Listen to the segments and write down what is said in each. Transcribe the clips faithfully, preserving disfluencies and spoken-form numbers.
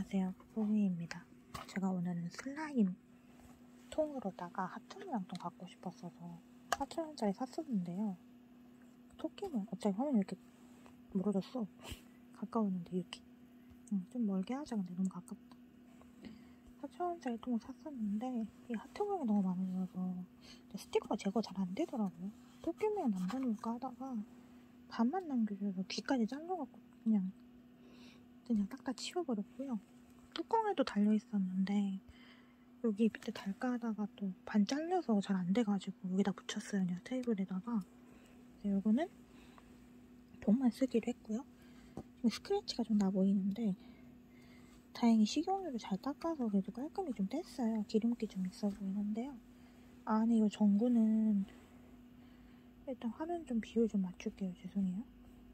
안녕하세요, 소미입니다. 제가 오늘은 슬라임 통으로다가 하트 모양통 갖고 싶었어서 사천 원짜리 샀었는데요. 토끼 모양, 갑자기 화면이 이렇게 멀어졌어. 가까웠는데 이렇게 응, 좀 멀게 하자. 근데 너무 가깝다. 사천 원짜리 통을 샀었는데 이 하트 모양이 너무 마음에 들어서 스티커가 제거 잘 안 되더라고요. 토끼 모양 남겨놓을까 하다가 반만 남겨줘서 귀까지 잘라갖고 그냥 그냥 딱딱 치워버렸고요. 뚜껑에도 달려있었는데 여기 밑에 달까 하다가 또 반 잘려서 잘 안 돼가지고 여기다 붙였어요. 그냥 테이블에다가. 그래서 요거는 돈만 쓰기로 했고요. 스크래치가 좀 나 보이는데 다행히 식용유를 잘 닦아서 그래도 깔끔히 좀 뗐어요. 기름기 좀 있어 보이는데요. 안에 이 전구는 일단 화면 좀 비율 좀 맞출게요. 죄송해요.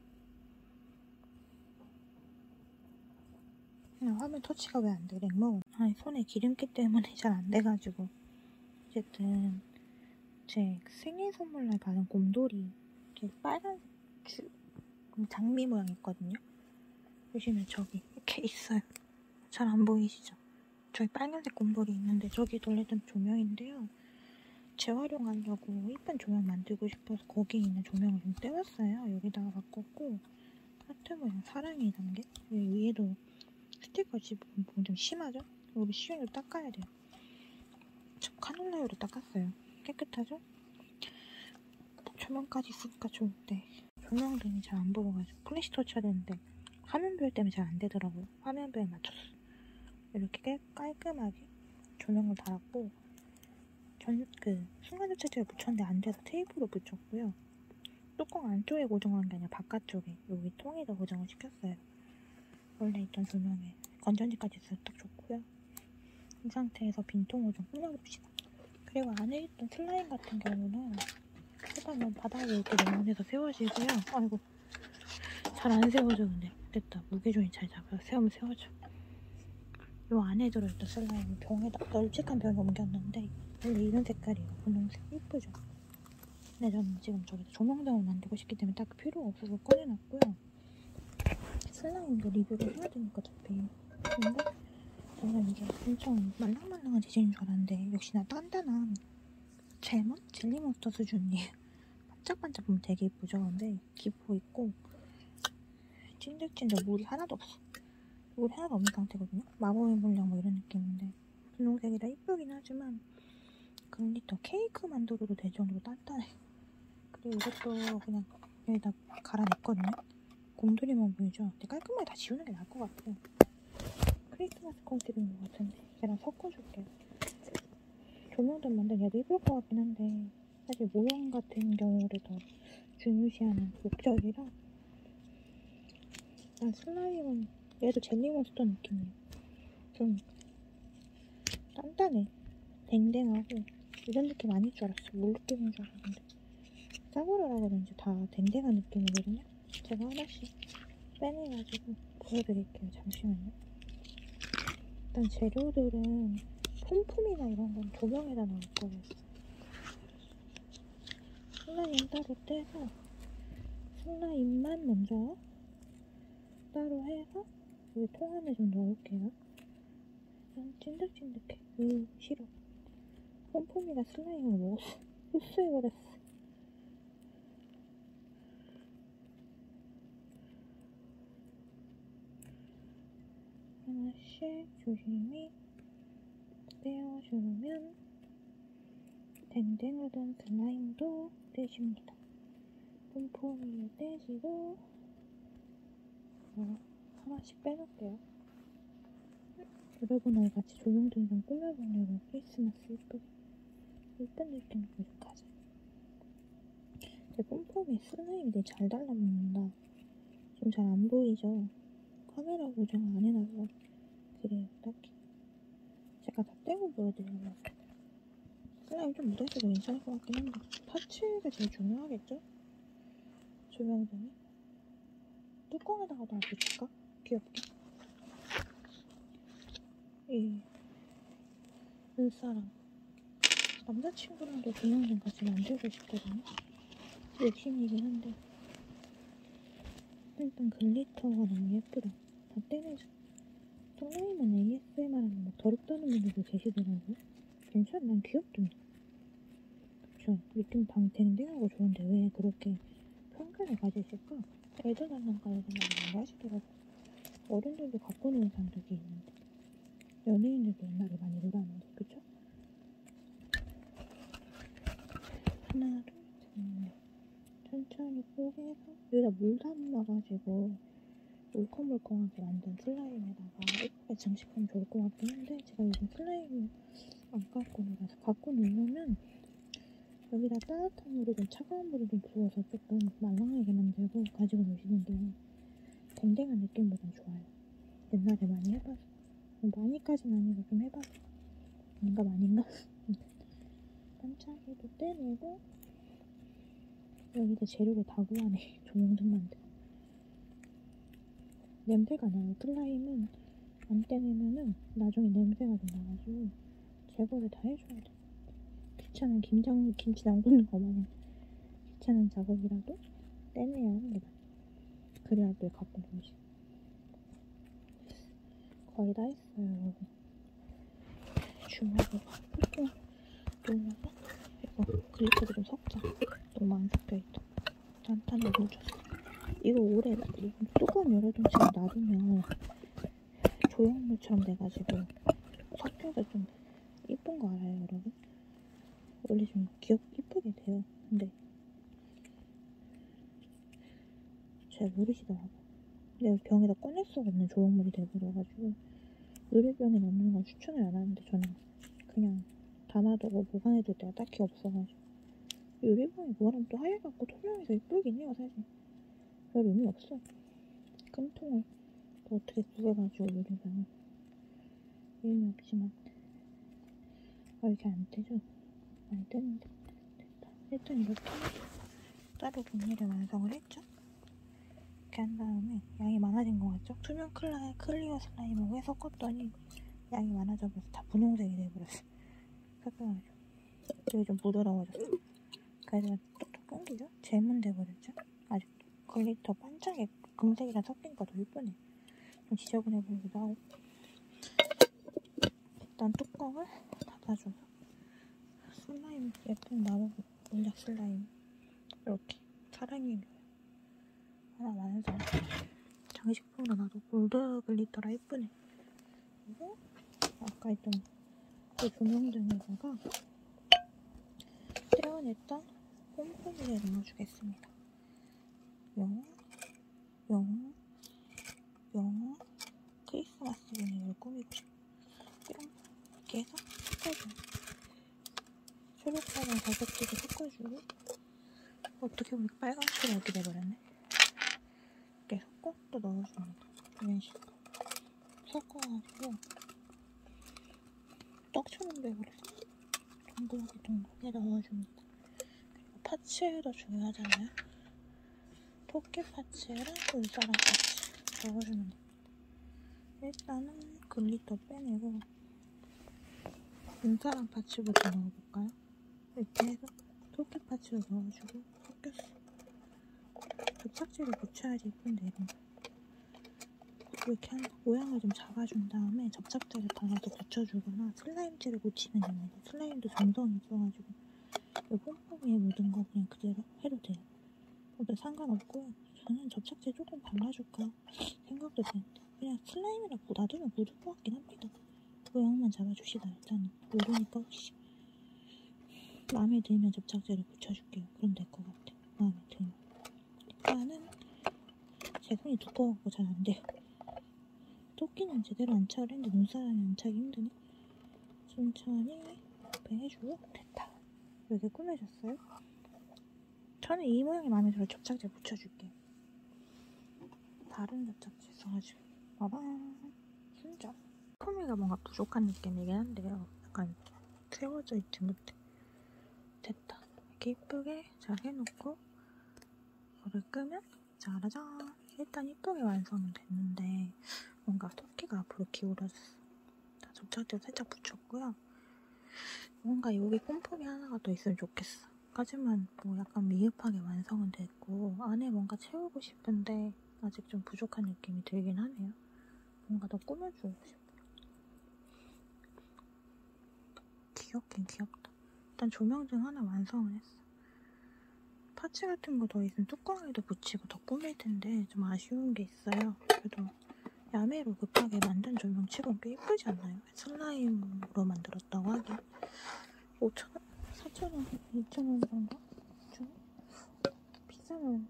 화면 터치가 왜 안 돼? 렉먹어. 아니, 손에 기름기 때문에 잘 안 돼가지고. 어쨌든 제 생일 선물날 받은 곰돌이 이렇게 빨간 줄 장미 모양 있거든요. 보시면 저기 이렇게 있어요. 잘 안 보이시죠? 저기 빨간색 곰돌이 있는데 저기 돌리던 조명인데요. 재활용하려고 이쁜 조명 만들고 싶어서 거기 있는 조명을 좀 떼왔어요. 여기다가 바꿨고 하트 모양 사랑이 담긴 위에도 스티커 집은 좀 심하죠? 여기 시원으로 닦아야 돼요. 저 카놀라유로 닦았어요. 깨끗하죠? 조명까지 있으니까 좋은데 조명등이 잘 안 보여가지고 플래시 터치해야 되는데 화면별 때문에 잘 안 되더라고요. 화면별 맞췄어. 이렇게 깔끔하게 조명을 달았고 전 그 순간접착제를 붙였는데 안 돼서 테이프로 붙였고요. 뚜껑 안쪽에 고정한 게 아니라 바깥쪽에 여기 통에다 고정을 시켰어요. 원래 있던 조명에 건전지까지 있어서 딱 좋고요. 이 상태에서 빈통을 좀 꾸며봅시다. 그리고 안에 있던 슬라임 같은 경우는 일단은 바닥에 이렇게 내려내서 세워지고요. 아이고 잘 안 세워져. 근데 됐다. 무게중이 잘 잡아요. 세우면 세워져. 요 안에 들어있던 슬라임을 병에다 널찍한 병에 옮겼는데 원래 이런 색깔이에요. 분홍색. 이쁘죠? 근데 저는 지금 저기서 조명등을 만들고 싶기 때문에 딱 필요가 없어서 꺼내놨고요. 슬라임도 리뷰를 해야 되니까 어차피. 근데 저는 이게 엄청 말랑말랑한 재질인 줄 알았는데 역시나 단단한 젤몬? 젤리몬스터 수준이에요. 반짝반짝 보면 되게 예쁘죠? 근데 기포 있고 찐득찐득 물이 하나도 없어. 물이 하나도 없는 상태거든요? 마법의 물량 뭐 이런 느낌인데 분홍색이라 이쁘긴 하지만 글리터 케이크 만들어도 될 정도로 단단해. 그리고 이것도 그냥 여기다 갈아냈거든요? 곰돌이만 보이죠? 근데 깔끔하게 다 지우는 게 나을 것 같아요. 크리스마스 컨셉인 것 같은데 걔랑 섞어줄게요. 조명등 만들기 얘도 이쁠 것 같긴 한데 사실 모양 같은 경우를 더 중요시하는 목적이라 난 슬라임은 얘도 젤리몬스터 느낌이에요. 좀 단단해. 댕댕하고 이런 느낌 아닐 줄 알았어. 물 느낌인 줄 알았는데 싸구려라 그런지 다 댕댕한 느낌이거든요. 제가 하나씩 빼내가지고 보여드릴게요. 잠시만요. 일단 재료들은 폼폼이나 이런 건 조명에다 넣을 거예요. 슬라임 따로 떼서 슬라임만 먼저 따로 해서 여기 통 안에 좀 넣을게요. 좀 찐득찐득해. 으 싫어. 폼폼이가 슬라임을 먹었어. 흡수해버렸어. 하나씩 조심히 떼어주면 댕댕하던 슬라임도 떼집니다. 폼폼이도 떼지고 어, 하나씩 빼놓을게요. 여러분하고 같이 조명등 좀 꾸며보려고 크리스마스 예쁘게 예쁜 느낌으로 좀 가자. 제 폼폼이 슬라임이 되게 잘 달라붙는다. 좀 잘 안 보이죠? 카메라 고정 안 해놔서 그래요. 딱히 제가 다 떼고 보여드리려고. 슬라임 좀 묻어있어도 괜찮을 것 같긴 한데 터치가 제일 중요하겠죠? 조명등이 뚜껑에다가도 안 붙일까? 귀엽게. 이 눈사람 남자친구랑도 조명등 같이 만들고 싶거든요. 욕심이긴 한데 일단 글리터가 너무 예쁘다. 다 떼내자. 슬라임은 더럽다는 분들도 계시더라고요. 괜찮아, 난 귀엽던데. 그쵸? 느낌 방 댕댕하고 좋은데 왜 그렇게 편견을 가지실까? 애들 장난감에서 많이 하시더라고요. 어른들도 갖고 노는 사람들이 있는데, 연예인들도 옛날에 많이 놀았는데, 그쵸? 하나, 둘, 셋, 넷. 천천히 뽀개서 여기다 물 담아가지고 물컹물컹하게 만든 슬라임에다가 예쁘게 장식하면 좋을 것 같긴 한데, 제가 요즘 슬라임을 안 갖고 놀아서 갖고 놀려면 여기다 따뜻한 물이든 차가운 물이든 부어서 조금 말랑하게 만들고 가지고 노시는 게 댕댕한 느낌보단 좋아요. 옛날에 많이 해봐서, 많이까지는 아니고 좀 해봐서 뭔가 많이인가? 반짝이도 떼내고 여기다 재료를 다 구하네. 조명등 만들. 냄새가 나요. 슬라임은 안 떼내면은 나중에 냄새가 좀 나가지고 제거를 다 해줘야 돼. 귀찮은 김장, 김치 담그는 거 마냥 귀찮은 작업이라도 떼내야 하는 게 맞아. 그래야 또 갖고 놀지. 거의 다 했어요, 여러분. 주먹으로 꾹꾹 눌러서 이거 글리터도 좀 섞자. 너무 안 섞여있다. 단단하게 묻혔어. 이거 오래 뚜껑 열어둔 채로 놔두면 조형물처럼 돼가지고 섞여서 좀 이쁜 거 알아요, 여러분? 원래 좀 귀엽, 이쁘게 돼요. 근데 잘 모르시더라고. 내가 병에다 꺼낼 수가 없는 조형물이 돼버려가지고 유리병에 넣는 건 추천을 안 하는데, 저는 그냥 담아두고 보관해둘 때가 딱히 없어가지고. 유리병이 뭐라면 또 하얘갖고 투명해서 이쁘긴 해요, 사실. 별 의미 없어. 큰 통을 또 어떻게 구겨가지고 유리병을. 의미 없지만. 아, 이렇게 안 되죠? 많이 뜨는데. 됐다. 일단 이렇게 따로 비닐을 완성을 했죠? 이렇게 한 다음에 양이 많아진 것 같죠? 투명 클라, 클리어 슬라임하고 해서 섞었더니 양이 많아져버려서 다 분홍색이 돼버렸어. 섞여가지고. 되게 좀 부드러워졌어. 그래서 톡톡 끊기죠? 잼은 돼버렸죠? 아직도. 글리터 반짝이 금색이랑 섞이니까 더 예쁘네. 좀 지저분해 보이기도 하고. 일단 뚜껑을 닫아줘서 슬라임, 예쁜 나무 물약 슬라임 이렇게 사랑이 하나 완성. 장식품으로 놔도 골드 글리터라 예쁘네. 그리고 아까 했던 그 조명등에다가 떼어냈던 폼폼이를 넣어주겠습니다. 용, 용, 용. 크리스마스 분위기를 꾸미고 싶어. 이렇게 해서 섞어줘요. 초록색을 가격지게 섞어주고, 어떻게 보니까 빨간색이 이렇게 돼버렸네. 이렇게 섞고 또 넣어줍니다. 이런 식으로 섞어가지고 떡처럼 돼버렸어. 동그랗게 동그랗게 넣어줍니다. 그리고 파츠도 중요하잖아요. 토끼 파츠랑 울사람 파츠 넣어주면 됩니다. 일단은 글리터 빼내고 울사람 파츠부터 넣어볼까요? 이렇게 해서 토끼 파츠를 넣어주고 섞였어. 접착제를 붙여야지 예쁜데, 이런 거. 이렇게 한 모양을 좀 잡아준 다음에 접착제를 발라서 붙여주거나 슬라임젤을 묻히면 됩니다. 슬라임도 점성이 있어가지고 이 폼폼이에 묻은 거 그냥 그대로 해도 돼요. 근데 상관없고요. 저는 접착제 조금 발라줄까 생각도 되는데 그냥 슬라임이라 놔두면 묻을 것 같긴 합니다. 모양만 잡아주시다. 일단은 모르니까 혹시 마음에 들면 접착제를 붙여줄게요. 그럼 될 것 같아. 마음에 들면. 일단은 제 손이 두꺼워갖고 잘 안 돼요. 토끼는 제대로 안착을 했는데 눈사람이 안착이 힘드네. 천천히 이렇게 해주고 됐다. 이렇게 꾸며졌어요. 저는 이 모양이 마음에 들어 접착제 붙여줄게요. 다른 접착제 써가지고 빠밤. 진짜 폼이가 뭔가 부족한 느낌이긴 한데요. 약간 세워져 있지 못해. 됐다. 이렇게 이쁘게 잘 해놓고 이거를 끄면 짜라잔. 일단 이쁘게 완성은 됐는데 뭔가 토끼가 앞으로 기울어졌어. 접착제 살짝 붙였고요. 뭔가 여기 폼폼이 하나가 더 있으면 좋겠어. 하지만 뭐 약간 미흡하게 완성은 됐고 안에 뭔가 채우고 싶은데 아직 좀 부족한 느낌이 들긴 하네요. 뭔가 더 꾸며주고 싶어. 귀엽긴 귀엽다. 일단 조명등 하나 완성을 했어. 파츠 같은 거 더 있으면 뚜껑에도 붙이고 더 꾸밀 텐데 좀 아쉬운 게 있어요. 그래도 야매로 급하게 만든 조명 치고는 꽤 예쁘지 않나요? 슬라임으로 만들었다고 하긴. 오천 원? 사천 원? 이천 원 정도? 좀 비싸면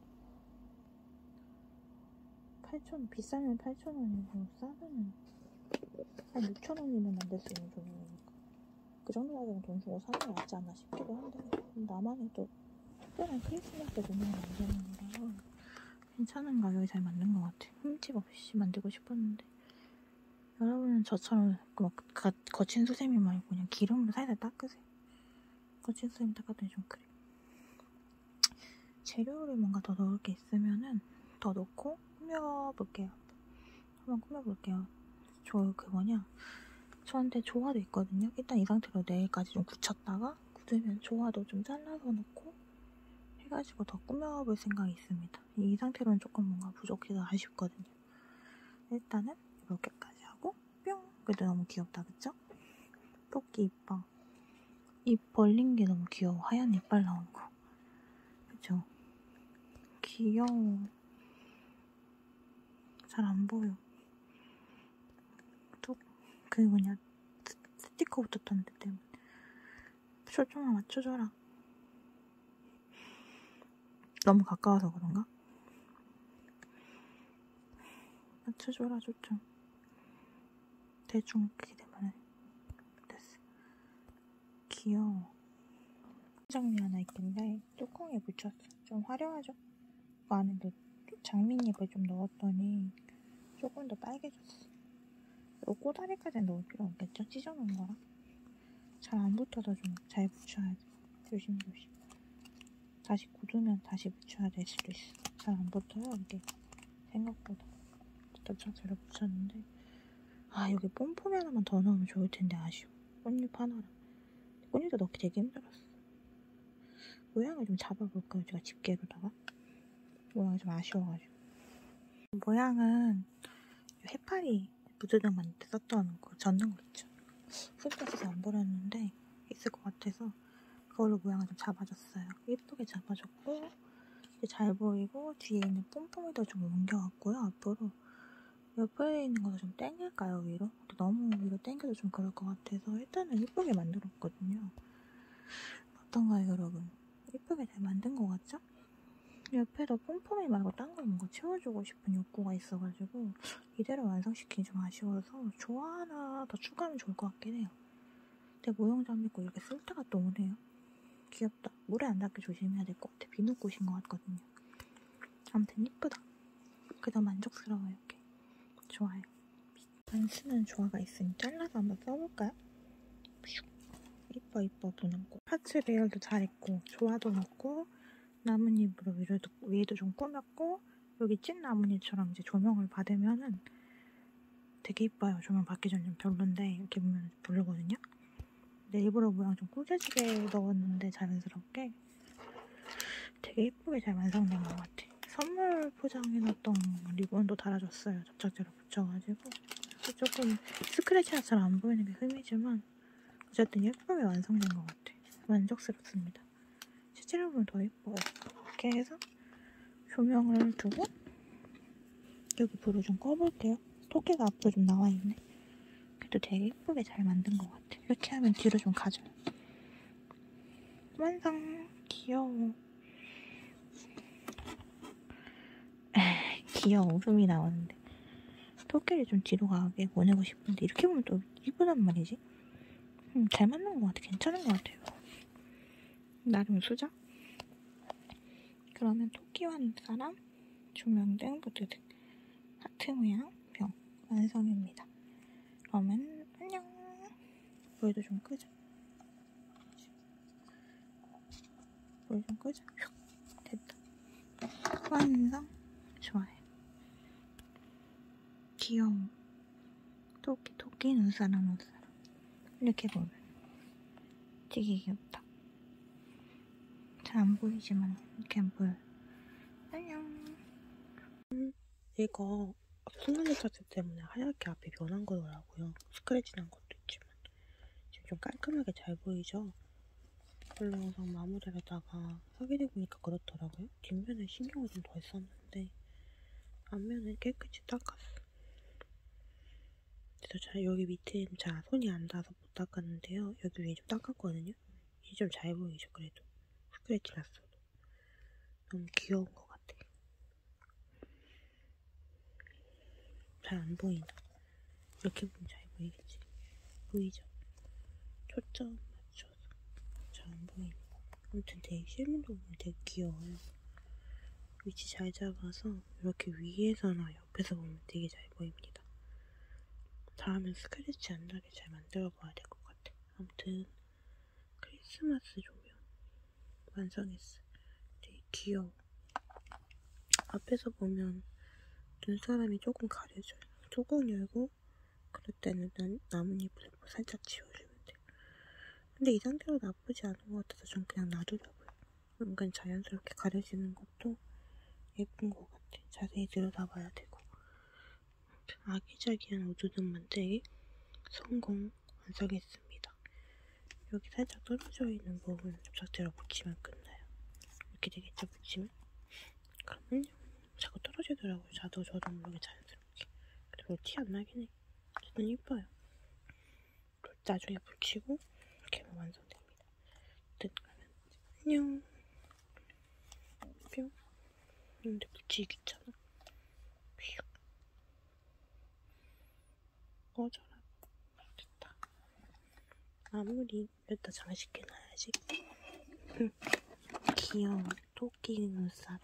팔천 원, 비싸면 팔천 원이고 싸면 한 육천 원이면 만들 수 있는 조명이니까 그 정도 가격은 돈 주고 사는 게 낫지 않나 싶기도 한데 나만의 또 특별한 크리스마스 조명을 만드는 거라 괜찮은 가격에 잘 만든 것 같아. 흠집 없이 만들고 싶었는데 여러분은 저처럼 막 가, 거친 수세미 말고 그냥 기름으로 살살 닦으세요. 거친 수세미 닦았더니 좀 그래. 재료를 뭔가 더 넣을 게 있으면은 더 넣고 꾸며볼게요. 한번 꾸며볼게요. 저 그 뭐냐 저한테 조화도 있거든요. 일단 이 상태로 내일까지 좀 굳혔다가 굳으면 조화도 좀 잘라서 넣고 해가지고 더 꾸며볼 생각이 있습니다. 이 상태로는 조금 뭔가 부족해서 아쉽거든요. 일단은 이렇게까지 하고 뿅! 그래도 너무 귀엽다 그쵸? 토끼 이뻐. 입 벌린 게 너무 귀여워. 하얀 이빨 나온 거 그쵸? 귀여워. 잘 안 보여. 또 그 뭐냐 스티커 붙었던 데 때문에 초점을 맞춰줘라. 너무 가까워서 그런가? 맞춰줘라 초점. 대충 이렇게 되면 됐어. 귀여워. 장미 하나 있길래 뚜껑에 붙였어. 좀 화려하죠? 그 안에 장미잎을 좀 넣었더니 조금 더 빨개졌어. 요 꼬다리까지는 넣을 필요 없겠죠? 찢어놓은 거라. 잘 안 붙어서 좀 잘 붙여야 돼. 조심조심. 다시 굳으면 다시 붙여야 될 수도 있어. 잘 안 붙어요, 이게. 생각보다. 일단 잘 붙였는데. 아, 여기 뽐폼이 하나만 더 넣으면 좋을 텐데 아쉬워. 꽃잎 하나랑. 꽃잎도 넣기 되게 힘들었어. 모양을 좀 잡아볼까요? 제가 집게로다가. 모양이 좀 아쉬워가지고. 모양은 해파리 무드등 만들 때 썼던 거, 젓는 거 있죠. 흙까지 안 버렸는데 있을 것 같아서 그걸로 모양을 좀 잡아줬어요. 예쁘게 잡아줬고 이제 잘 보이고 뒤에 있는 pompom이도 좀 옮겨왔고요. 앞으로 옆에 있는 것도 좀 당길까요? 위로? 너무 위로 당겨도 좀 그럴 것 같아서 일단은 예쁘게 만들었거든요. 어떤가요 여러분? 예쁘게 잘 만든 것 같죠? 옆에도 pompom이 말고 딴 걸 뭔가 채워주고 싶은 욕구가 있어가지고 이대로 완성시키기 좀 아쉬워서 조화 하나 더 추가하면 좋을 것 같긴 해요. 근데 모형 잠있고 이렇게 쓸 때가 또 오네요. 귀엽다. 물에 안 닿게 조심해야 될 것 같아. 비눗꽃인 것 같거든요. 아무튼 이쁘다. 그래도 만족스러워요. 이렇게. 좋아요. 안 쓰는 조화가 있으니 잘라서 한번 써볼까요? 이뻐 이뻐 보는 꽃. 파츠 배열도 잘했고 조화도 넣고 나뭇잎으로 위에도, 위에도 좀 꾸몄고 여기 찐 나뭇잎처럼 이제 조명을 받으면은 되게 이뻐요. 조명 받기 전 좀 별론데 이렇게 보면 별로거든요. 근데 일부러 모양 좀 꾸겨지게 넣었는데 자연스럽게 되게 예쁘게 잘 완성된 것 같아. 선물 포장해놨던 리본도 달아줬어요. 접착제로 붙여가지고 조금 스크래치가 잘 안 보이는 게 흠이지만 어쨌든 예쁘게 완성된 것 같아. 만족스럽습니다. 실제로 보면 더 예뻐요. 이렇게 해서 조명을 두고 여기 불을 좀 꺼볼게요. 토끼가 앞으로 좀 나와있네. 그래도 되게 예쁘게 잘 만든 것 같아. 이렇게 하면 뒤로 좀 가져요. 완성! 귀여워. 에이, 귀여워. 웃음이 나오는데. 토끼를 좀 뒤로 가게 보내고 싶은데 이렇게 보면 또 이쁘단 말이지. 음, 잘 맞는 것 같아. 괜찮은 것 같아요. 나름 수작? 그러면 토끼와 눈사람, 조명등, 보드등, 하트 모양 병 완성입니다. 그러면 안녕. 불도 좀 끄자. 불 좀 끄자. 됐다. 완성. 좋아요. 귀여워. 토끼 토끼 눈사람 눈사람. 이렇게 보면 되게 귀엽다. 잘 안 보이지만 이렇게 안 보여요. 안녕. 이거 플라네 차트 때문에 하얗게 앞이 변한 거더라고요. 스크래치 난 것도 있지만 지금 좀 깔끔하게 잘 보이죠? 원래 영상 마무리하다가 확인해 보니까 그렇더라고요. 뒷면에 신경을 좀 덜 썼는데 앞면은 깨끗이 닦았어. 그래서 잘 여기 밑에는 잘 손이 안 닿아서 못 닦았는데요. 여기 위에 좀 닦았거든요. 이제 좀 잘 보이죠? 그래도 스크래치 났어도 너무 귀여운 것 같아. 잘 안 보이나? 이렇게 보면 잘 보이겠지? 보이죠? 초점 맞춰서 잘 안 보이네. 아무튼 되게 실물로 보면 되게 귀여워요. 위치 잘 잡아서 이렇게 위에서나 옆에서 보면 되게 잘 보입니다. 다음엔 스크래치 안 나게 잘 만들어 봐야 될 것 같아. 아무튼 크리스마스 조명 완성했어. 되게 귀여워. 앞에서 보면 눈사람이 조금 가려져요. 뚜껑 열고 그럴 때는 나뭇잎을 살짝 지워주면 돼. 근데 이 상태로 나쁘지 않은 것 같아서 전 그냥 놔두려고요. 은근 자연스럽게 가려지는 것도 예쁜 것 같아. 자세히 들여다봐야 되고. 아기자기한 우드등 만들기 성공 완성했습니다. 여기 살짝 떨어져 있는 부분 접착제로 붙이면 끝나요. 이렇게 되겠죠, 붙이면? 그러면 자꾸 떨어지더라고요. 저도 저도 모르게 자연스럽게. 근데 뭐 티 안 나긴 해. 어쨌든 이뻐요. 나중에 붙이고 이렇게 하면 완성됩니다. 어쨌든 그러면 안녕. 뿅. 근데 붙이기 귀찮아. 뿅. 꺼져라. 됐다. 마무리. 여기다 장식해 놔야지. 귀여운 토끼 눈사람.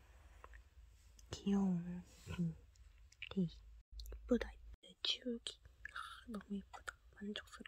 귀여운 음, 이 이쁘다. 이쁘다. 치우기. 아, 너무 이쁘다. 만족스러워.